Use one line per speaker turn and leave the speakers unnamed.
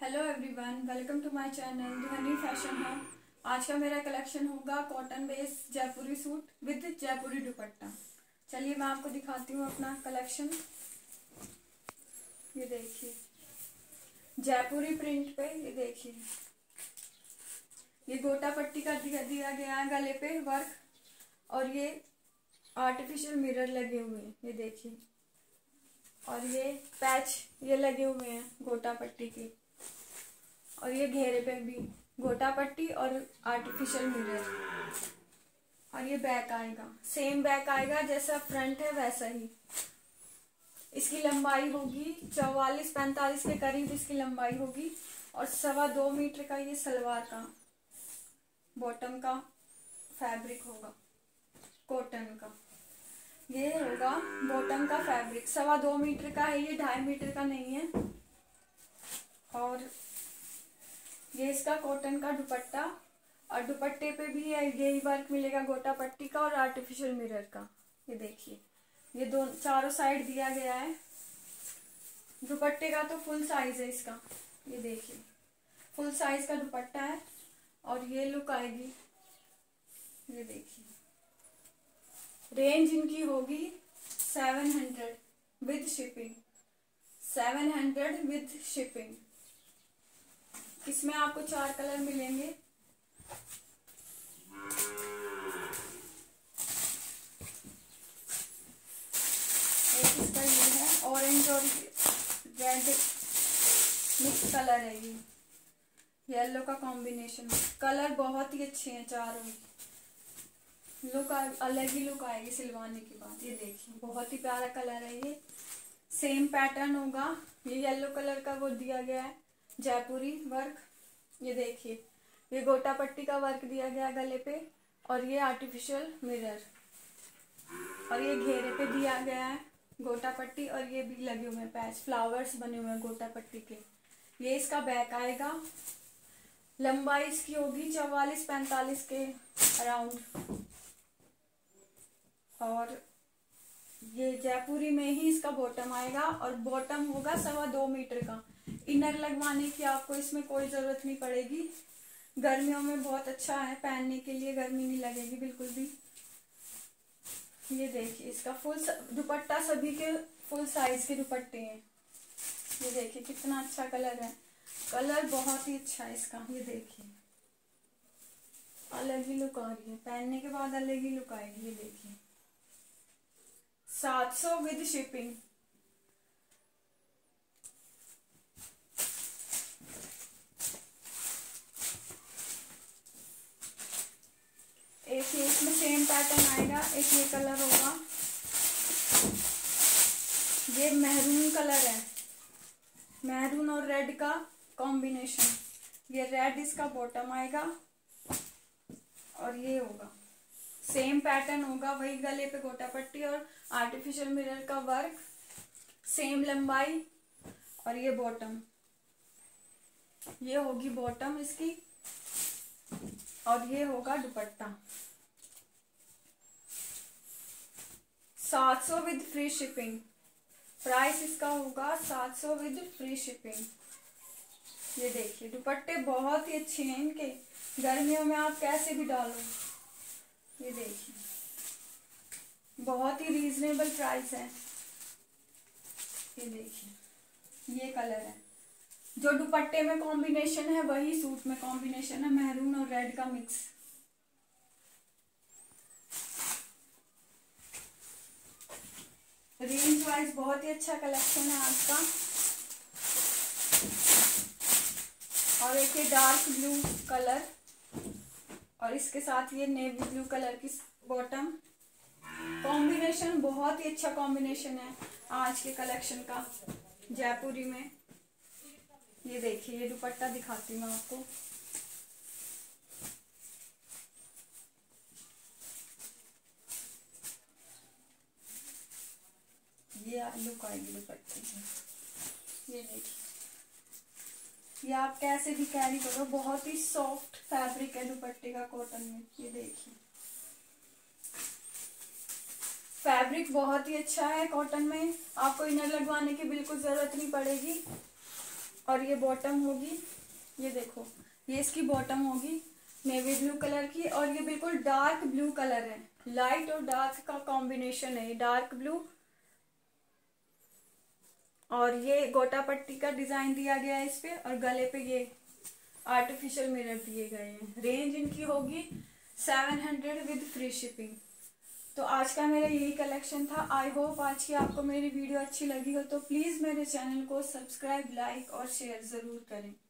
Hello everyone, welcome to my channel Dhwani fashion house. आज का मेरा कलेक्शन होगा cotton base Jaipuri suit with Jaipuri dupatta. चलिए मैं आपको दिखाती हूँ अपना कलेक्शन। ये देखिए जयपुरी प्रिंट पे, ये देखिए ये गोटा पट्टी का दिया गया है गले पे वर्क, और ये आर्टिफिशियल मिरर लगे हुए हैं, ये देखिए। और ये पैच ये लगे हुए हैं गोटा पट्टी के, और ये घेरे पे भी गोटा पट्टी और आर्टिफिशियल मिरर। और ये बैक आएगा, सेम बैक आएगा जैसा फ्रंट है वैसा ही। इसकी लंबाई होगी 44-45 के करीब इसकी लंबाई होगी, और 2.25 मीटर का ये सलवार का बॉटम का फैब्रिक होगा कॉटन का। ये होगा बॉटम का फैब्रिक, 2.25 मीटर का है ये, 2.5 मीटर का नहीं है। और ये इसका कॉटन का दुपट्टा, और दुपट्टे पे भी यही वर्क मिलेगा गोटा पट्टी का और आर्टिफिशियल मिरर का। ये देखिए ये चारों साइड दिया गया है। दुपट्टे का तो फुल साइज है इसका, ये देखिए फुल साइज का दुपट्टा है। और ये लुक आएगी, ये देखिए। रेंज इनकी होगी 700 विद शिपिंग, 700 विद शिपिंग। इसमें आपको 4 कलर मिलेंगे। एक इसका ये है ऑरेंज और रेड मिक्स कलर है, ये येलो का कॉम्बिनेशन। कलर बहुत ही अच्छे हैं चारों, लुक अलग ही लुक आएगी सिलवाने के बाद। ये देखिए बहुत ही प्यारा कलर है ये। सेम पैटर्न होगा, ये येलो कलर का वो दिया गया है जयपुरी वर्क। ये देखिए ये गोटा पट्टी का वर्क दिया गया गले पे, और ये आर्टिफिशियल मिरर, और ये घेरे पे दिया गया है गोटा पट्टी, और ये भी लगे हुए हैं पैच, फ्लावर्स बने हुए हैं गोटा पट्टी के। ये इसका बैक आएगा, लंबाई इसकी होगी 44-45 के अराउंड। और ये जयपुरी में ही इसका बॉटम आएगा, और बॉटम होगा 2.25 मीटर का। इनर लगवाने की आपको इसमें कोई जरूरत नहीं पड़ेगी। गर्मियों में बहुत अच्छा है पहनने के लिए, गर्मी नहीं लगेगी बिल्कुल भी। ये देखिए इसका फुल दुपट्टा, सभी के फुल साइज के दुपट्टे हैं। ये देखिए कितना अच्छा कलर है, कलर बहुत ही अच्छा है इसका। ये देखिए अलग ही लुक आ रही है, पहनने के बाद अलग ही लुक आएगी। ये देखिए 700 विद शिपिंग। एक ये इसमें सेम पैटर्न आएगा, एक ये कलर होगा, ये मेहरून कलर है, मेहरून और रेड का कॉम्बिनेशन। ये रेड इसका बॉटम आएगा, और ये होगा सेम पैटर्न होगा, वही गले पे गोटा पट्टी और आर्टिफिशियल मिरर का वर्क, सेम लंबाई। और ये बॉटम, ये होगी बॉटम इसकी, और ये होगा dupatta. 700 with free shipping, price इसका होगा 700 विद फ्री शिपिंग। ये देखिए दुपट्टे बहुत ही अच्छे हैं इनके, गर्मियों में आप कैसे भी डालो। ये देखिए बहुत ही रीजनेबल प्राइस है। ये देखिए ये कलर है, जो दुपट्टे में कॉम्बिनेशन है वही सूट में कॉम्बिनेशन है, मैरून और रेड का मिक्स। रेंज वाइज बहुत ही अच्छा कलेक्शन है आज का। और एक ये डार्क ब्लू कलर, और इसके साथ ये नेवी ब्लू कलर की बॉटम। कॉम्बिनेशन बहुत ही अच्छा कॉम्बिनेशन है आज के कलेक्शन का जयपुरी में। ये देखिए ये दुपट्टा दिखाती हूँ मैं आपको। ये लुक आएगी दुपट्टे की। ये देखिए ये आप कैसे भी कैरी करो, बहुत ही सॉफ्ट फैब्रिक है दुपट्टे का कॉटन में। ये देखिए फैब्रिक बहुत ही अच्छा है कॉटन में, आपको इनर लगवाने की बिल्कुल जरूरत नहीं पड़ेगी। और ये बॉटम होगी, ये देखो ये इसकी बॉटम होगी नेवी ब्लू कलर की, और ये बिल्कुल डार्क ब्लू कलर है, लाइट और डार्क का कॉम्बिनेशन है ये डार्क ब्लू। और ये गोटा पट्टी का डिजाइन दिया गया है इस पे, और गले पे ये आर्टिफिशियल मिरर दिए गए हैं। रेंज इनकी होगी 700 विद फ्री शिपिंग। तो आज का मेरा यही कलेक्शन था। आई होप आज की आपको मेरी वीडियो अच्छी लगी हो, तो प्लीज़ मेरे चैनल को सब्सक्राइब, लाइक और शेयर ज़रूर करें।